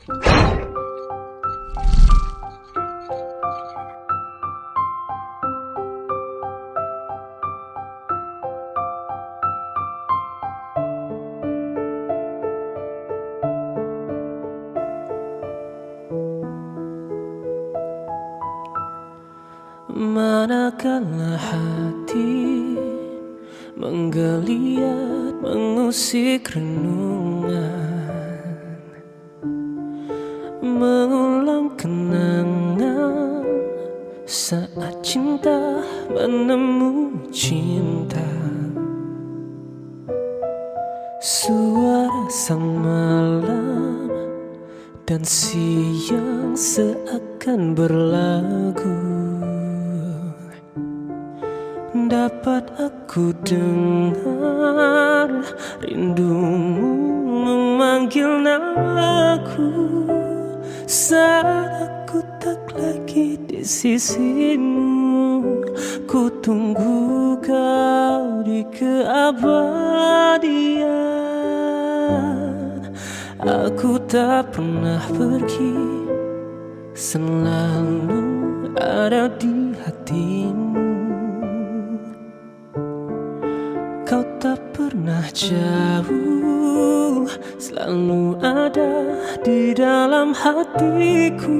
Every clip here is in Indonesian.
Manakala hati menggeliat mengusik renungan, mengulang kenangan saat cinta menemu cinta. Suara sang malam dan siang seakan berlagu, dapat aku dengar rindumu memanggil namaku. Saat aku tak lagi di sisimu, ku tunggu kau di keabadian. Aku tak pernah pergi, selalu ada di hatimu. Kau tak pernah jauh, selalu ada di dalam hatiku.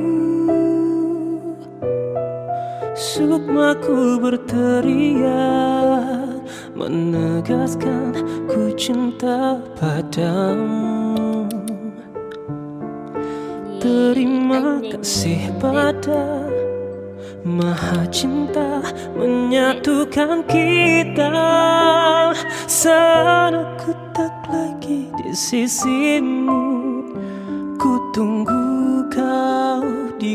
Sukmaku berteriak, menegaskan ku cinta padamu. Terima kasih pada Maha Cinta menyatukan kita. Saat aku tak lagi di sisimu, ku tunggu kau di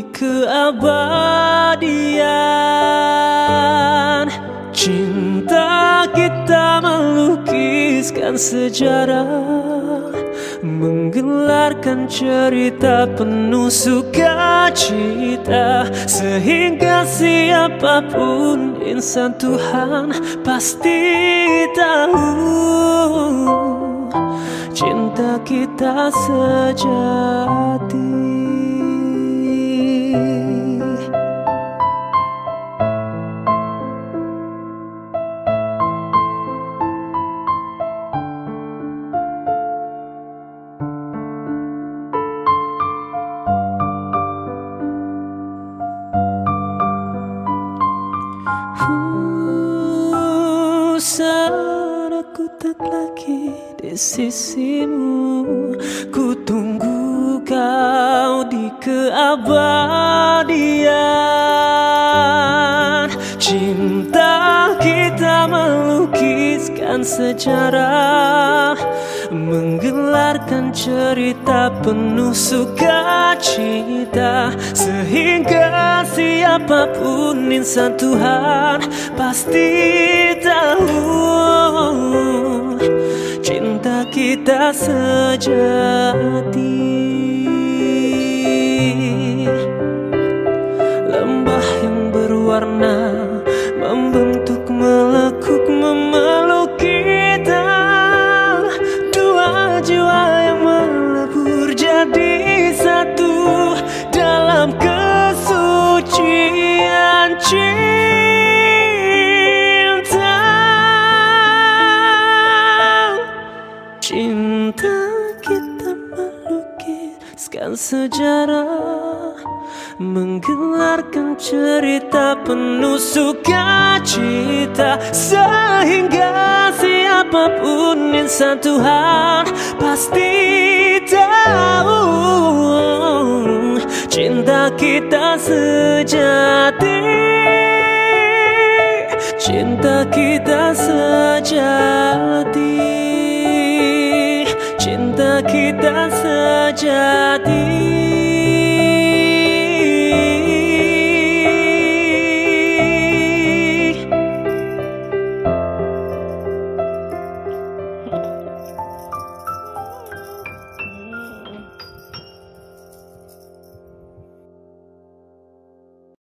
keabadian. Cinta kita melukiskan sejarah, menggelarkan cerita penuh sukacita, sehingga siapapun insan Tuhan pasti tahu cinta kita sejati. Saat aku tak lagi di sisimu, ku tunggu kau di keabadian. Cinta kita melukiskan sejarah, menggelarkan cerita penuh sukacita, sehingga siapapun insan Tuhan pasti tahu cinta kita sejati. Lembah yang berwarna membentuk melekuk memeluk kita, dua jiwa yang melebur jadi satu dalam kesucian cinta. Cinta kita melukiskan sejarah, menggelarkan cerita penuh sukacita, sehingga siapapun insan Tuhan pasti tahu cinta kita sejati. Cinta kita sejati, cinta kita sejati.